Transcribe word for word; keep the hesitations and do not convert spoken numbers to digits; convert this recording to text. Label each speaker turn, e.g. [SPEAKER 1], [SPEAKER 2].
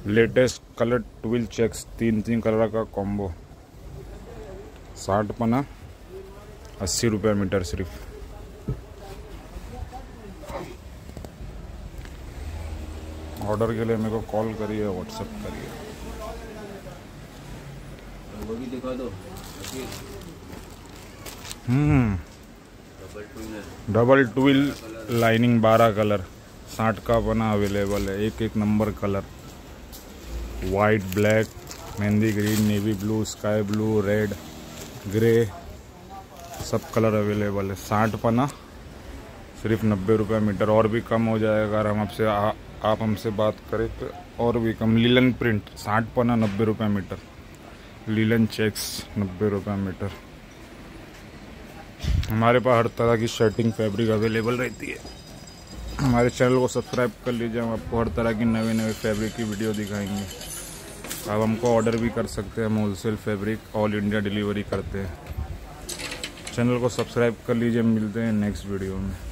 [SPEAKER 1] Latest colour twill checks, तीन तीन colour का कॉम्बो, साठ पना अस्सी रुपये मीटर सिर्फ। ऑर्डर के लिए मेरे को कॉल करिए, व्हाट्सएप करिए।
[SPEAKER 2] वो भी दिखा दो।
[SPEAKER 1] हम्म डबल ट्विल लाइनिंग बारह कलर, साठ का बना अवेलेबल है। एक एक number colour, white, black, mehndi green, navy blue, sky blue, red, grey, सब कलर अवेलेबल है। साठ पना सिर्फ नब्बे रुपये मीटर, और भी कम हो जाएगा अगर हम आपसे आ, आप हमसे बात करें तो और भी कम। लीलन प्रिंट साठ पना नब्बे रुपये मीटर, लीलन चेक्स नब्बे रुपये मीटर। हमारे पास हर तरह की शर्टिंग फैब्रिक अवेलेबल रहती है। हमारे चैनल को सब्सक्राइब कर लीजिए, हम आपको हर तरह की नए नए फैब्रिक की वीडियो दिखाएंगे। आप हमको ऑर्डर भी कर सकते हैं, हम wholesale fabric all India delivery करते हैं। चैनल को सब्सक्राइब कर लीजिए, मिलते हैं नेक्स्ट वीडियो में।